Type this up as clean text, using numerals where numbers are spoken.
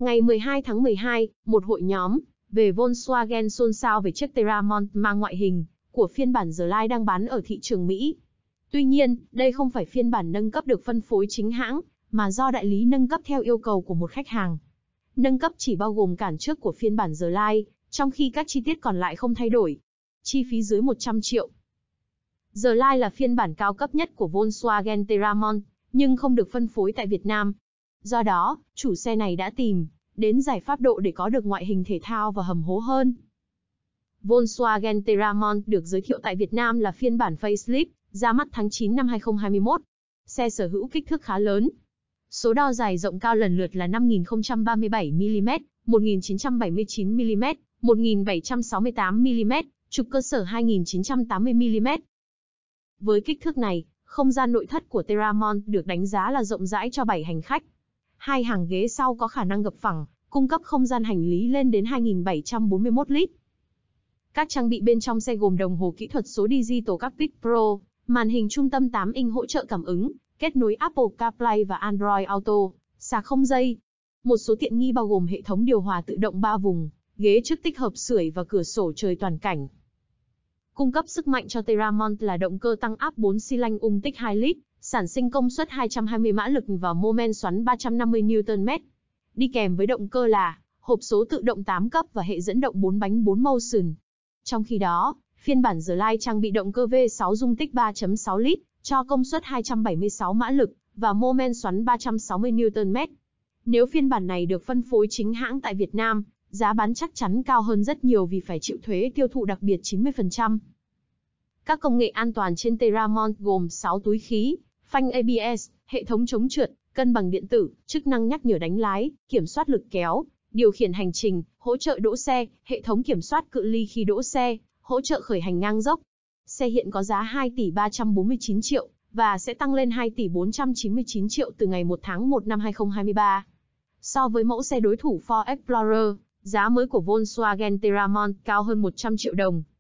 Ngày 12 tháng 12, một hội nhóm về Volkswagen xôn xao về chiếc Terramont mang ngoại hình của phiên bản The Line đang bán ở thị trường Mỹ. Tuy nhiên, đây không phải phiên bản nâng cấp được phân phối chính hãng, mà do đại lý nâng cấp theo yêu cầu của một khách hàng. Nâng cấp chỉ bao gồm cản trước của phiên bản The Line, trong khi các chi tiết còn lại không thay đổi. Chi phí dưới 100 triệu. The Line là phiên bản cao cấp nhất của Volkswagen Terramont, nhưng không được phân phối tại Việt Nam. Do đó, chủ xe này đã tìm đến giải pháp độ để có được ngoại hình thể thao và hầm hố hơn. Volkswagen Terramont được giới thiệu tại Việt Nam là phiên bản facelift, ra mắt tháng 9 năm 2021. Xe sở hữu kích thước khá lớn. Số đo dài rộng cao lần lượt là 5037mm, 1979mm, 1768mm, trục cơ sở 2980mm. Với kích thước này, không gian nội thất của Terramont được đánh giá là rộng rãi cho 7 hành khách. Hai hàng ghế sau có khả năng gập phẳng, cung cấp không gian hành lý lên đến 2741 lít. Các trang bị bên trong xe gồm đồng hồ kỹ thuật số Digital Cockpit Pro, màn hình trung tâm 8 inch hỗ trợ cảm ứng, kết nối Apple CarPlay và Android Auto, sạc không dây. Một số tiện nghi bao gồm hệ thống điều hòa tự động 3 vùng, ghế trước tích hợp sưởi và cửa sổ trời toàn cảnh. Cung cấp sức mạnh cho Terramont là động cơ tăng áp 4 xi lanh tích 2 lít, sản sinh công suất 220 mã lực và mô men xoắn 350 Nm. Đi kèm với động cơ là hộp số tự động 8 cấp và hệ dẫn động 4 bánh 4 motion. Trong khi đó, phiên bản The Line trang bị động cơ V6 dung tích 3.6 lít, cho công suất 276 mã lực và mô men xoắn 360 Nm. Nếu phiên bản này được phân phối chính hãng tại Việt Nam, giá bán chắc chắn cao hơn rất nhiều vì phải chịu thuế tiêu thụ đặc biệt 90%. Các công nghệ an toàn trên Terramont gồm 6 túi khí, phanh ABS, hệ thống chống trượt, cân bằng điện tử, chức năng nhắc nhở đánh lái, kiểm soát lực kéo, điều khiển hành trình, hỗ trợ đỗ xe, hệ thống kiểm soát cự ly khi đỗ xe, hỗ trợ khởi hành ngang dốc. Xe hiện có giá 2 tỷ 349 triệu và sẽ tăng lên 2 tỷ 499 triệu từ ngày 1 tháng 1 năm 2023. So với mẫu xe đối thủ Ford Explorer, giá mới của Volkswagen Terramont cao hơn 100 triệu đồng.